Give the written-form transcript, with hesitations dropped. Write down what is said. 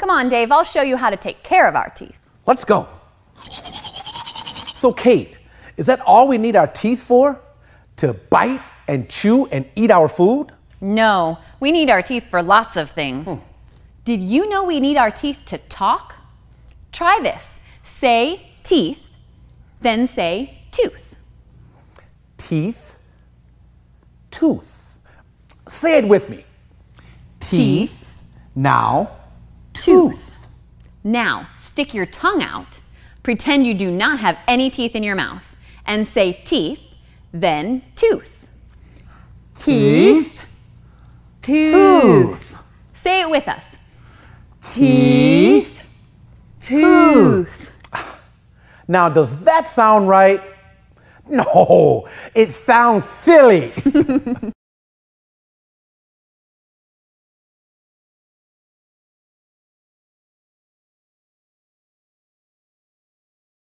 Come on, Dave, I'll show you how to take care of our teeth. Let's go. So, Kate, is that all we need our teeth for? To bite and chew and eat our food? No, we need our teeth for lots of things. Did you know we need our teeth to talk? Try this. Say teeth, then say tooth. Teeth, tooth. Say it with me. Teeth, now tooth. Now, stick your tongue out. Pretend you do not have any teeth in your mouth. And say teeth, then tooth. Teeth, Tooth. Say it with us. Teeth, Tooth. Now, does that sound right? No, it sounds silly.